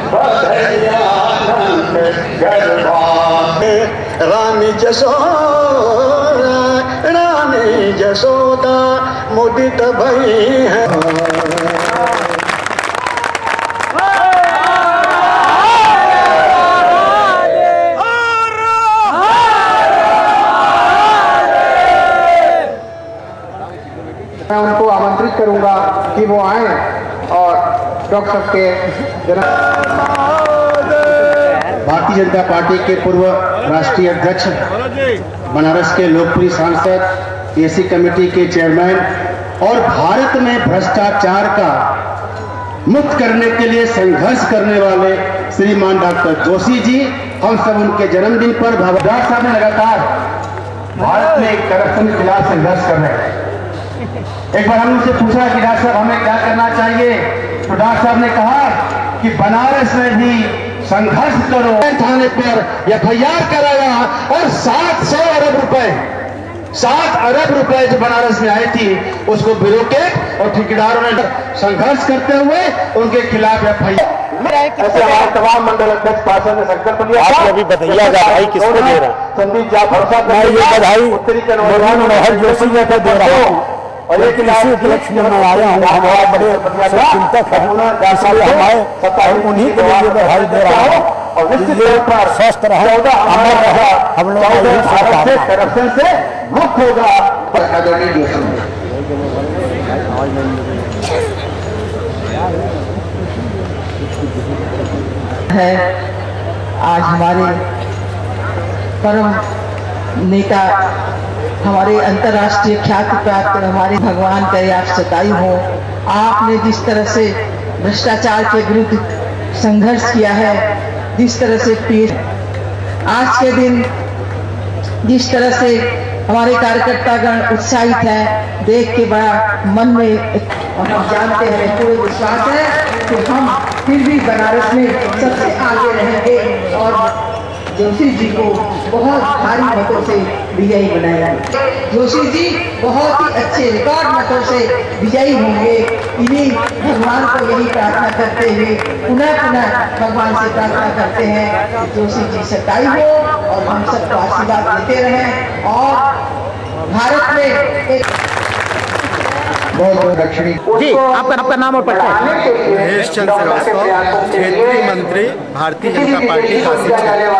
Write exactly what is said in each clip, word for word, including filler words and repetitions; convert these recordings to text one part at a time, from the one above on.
रानी जसोदा रानी जसोदा मुदित भई है। मैं उनको आमंत्रित करूंगा कि वो आए और डॉक्टर साहब के जन्म। भारतीय जनता पार्टी के पूर्व राष्ट्रीय अध्यक्ष, बनारस के लोकप्रिय सांसद, एसी कमेटी के चेयरमैन और भारत में भ्रष्टाचार का मुक्त करने के लिए संघर्ष करने वाले श्रीमान डॉक्टर जोशी जी, हम सब उनके जन्मदिन पर डॉक्टर साहब ने लगातार भारत में करप्शन के खिलाफ संघर्ष कर रहे हैं। एक बार हमने उनसे पूछा कि डॉक्टर साहब हमें क्या करना चाहिए, तो डॉक्टर साहब ने कहा कि बनारस में भी संघर्ष करो। थाने पर एफ आई आर कराया और सात सौ अरब रुपए सात अरब रुपए जो बनारस में आई थी उसको ब्यूरोक्रेट और ठेकेदारों ने संघर्ष करते हुए उनके खिलाफ एफ आई आर। ऐसे हमारे तमाम मंडल अध्यक्ष पार्षद ने संकल्प लिया। आप अभी बताइएगा बधाई किसको दे रहे हैं? संदीप जा भरोसा मैं ये बधाई मनोहर जोशी जी को दे रहा हूँ और एक इसी उपलक्ष्य में मैं आया हूँ। हमारे बड़े चिंतक हैं, इसलिए हमारे उन्हीं के लिए बधाई दे रहा हूँ और स्वस्थ रहे, अमर रहे, हम लोग करप्शन से मुक्त होगा। है आज हमारे परम नेता, हमारे अंतर्राष्ट्रीय ख्याति प्राप्त हमारे भगवान करे आप सताई हो। आपने जिस तरह से भ्रष्टाचार के विरुद्ध संघर्ष किया है, जिस तरह से पेश आज के दिन जिस तरह से हमारे कार्यकर्तागण उत्साहित है, देख के बड़ा मन में हम जानते हैं, पूरे विश्वास है कि हम फिर भी बनारस में सबसे आगे रहेंगे और जोशी जी को बहुत भारी मतों से विजयी बनाया। जोशी जी बहुत ही अच्छे रिकॉर्ड मतों से विजयी होंगे। इन्हीं भगवान को यही प्रार्थना करते हुए पुनः पुनः भगवान से प्रार्थना करते हैं कि जोशी जी सताई हो और हम सबको आशीर्वाद देते रहें और भारत में एक बहुत दक्षिणी जी। आपका आपका नाम और पता है? महेश चंद्र श्रीवास्तव, क्षेत्रीय मंत्री, भारतीय जनता पार्टी काशी क्षेत्र।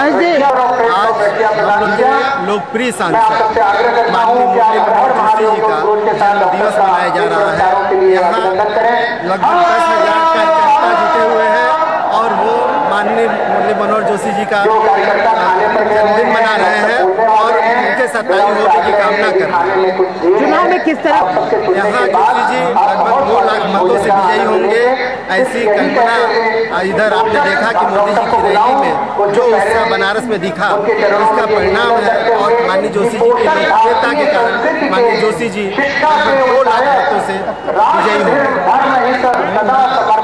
आज हम लोग लोकप्रिय सांसद माननीय मुरली मनोहर जोशी जी का जन्म दिवस मनाया जा रहा है। यहाँ लगभग दस हजार कार्यकर्ता जुटे हुए हैं और वो माननीय मुरली मनोहर जोशी जी का जन्मदिन मना रहे हैं और उनके सताई होने की कामना कर रहे हैं। चुनाव में किस तरह यहाँ जोशी जी लगभग दो लाख मतों से विजयी होंगे, ऐसी कल्पना इधर आपने देखा कि मोदी जी की रैली में जो उत्साह बनारस में दिखा, इसका परिणाम है और माननीय जोशी जी की लोकप्रियता के कारण माननीय जोशी जी लगभग दो लाख मतों से विजयी होंगे।